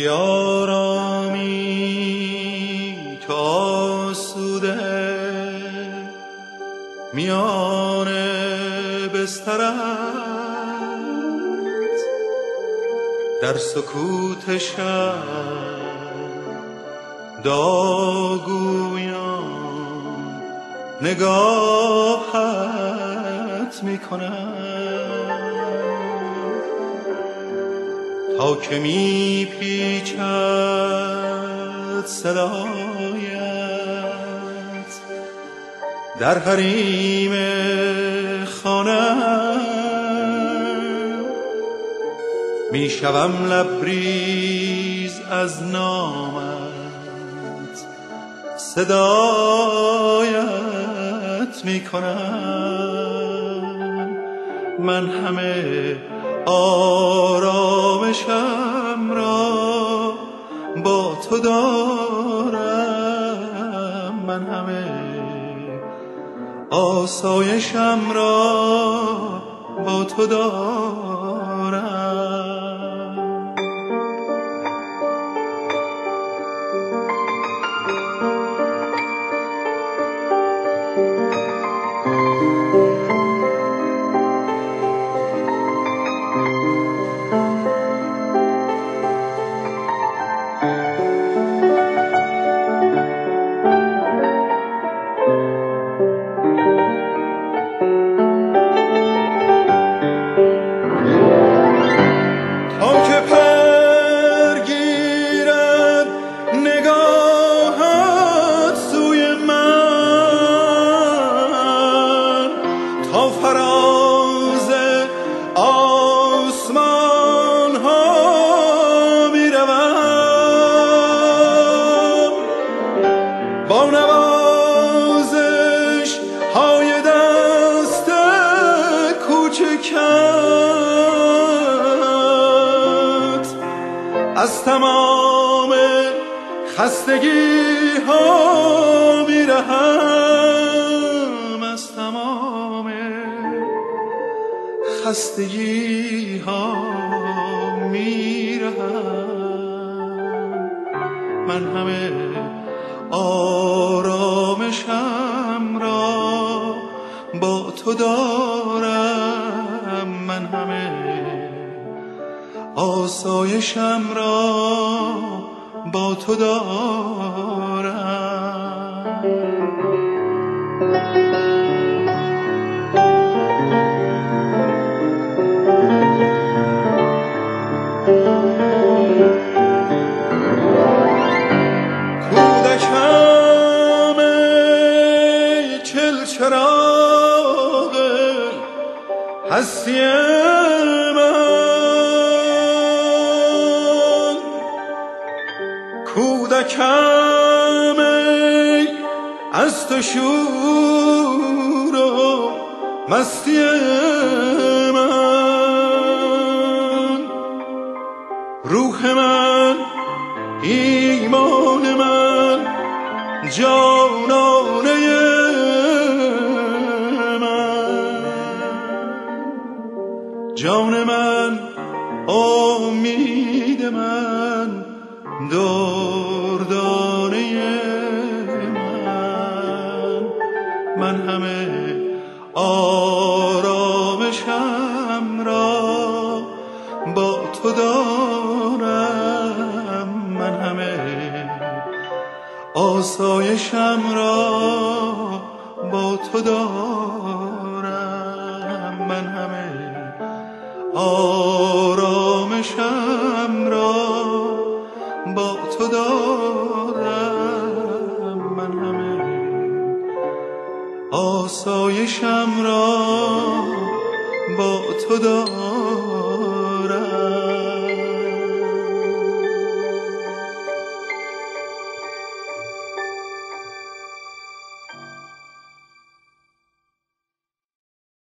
بیارامی تو آسوده میان بسترت، در سکوت شب داغگویان نگاهت میکنم تا که میپیچد صدایت در حریم خانه‌ام، میشوم لبریز از نامت، صدایت میکنم. من همه آرامشم را با تو دارم، من همه آسایشم را با تو دارم. فراز آسمان ها می روم، با نوازش های دست کوچکت از تمام خستگی ها می رهم، از تمام خستگی ها میرهم. من همه آرامشم را با تو دارم، من همه آسایشم را با تو دارم. کودکم ای چلچراغ هستی من، کودکم ای از تو شور و مستی من، روح من، ایمان من، جانانه من، جان من، امید من، دردانه من. من همه آرامشم را با تو دارم، من همه آسایشم را با تو دارم، من همه آرامشم را با تو دارم، من همه آسایشم را با تو دارم.